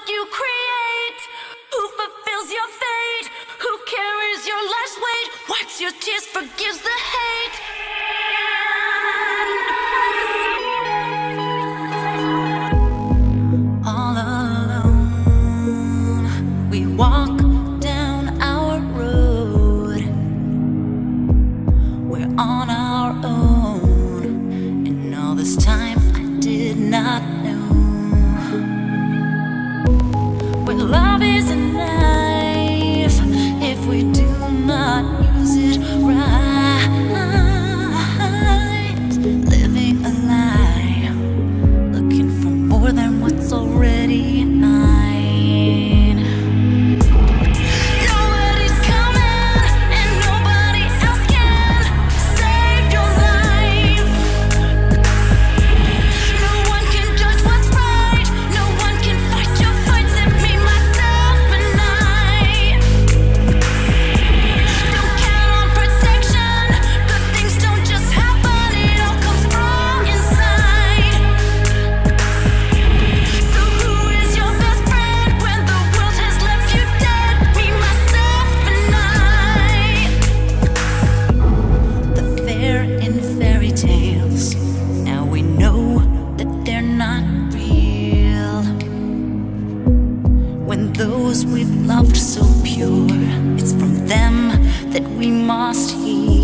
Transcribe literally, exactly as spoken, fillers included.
you create? Who fulfills your fate? Who carries your life's weight? Wipes your tears, forgives the hate. All alone, we walk down our road. We're on our own, and all this time I did not know where love is a knife if we do not use it right. Living a lie, looking for more than what's already mine. Nobody's coming and nobody else can save your life. No one can judge what's right. No one can fight your fights at me, myself and I. Don't count on protection. Good things don't just happen. It all comes from inside. So who is your best friend when the world has left you dead? Me, myself and I. The fair in fairy tales, now we know that they're not real. When those we've loved so pure, it's from them that we must heal.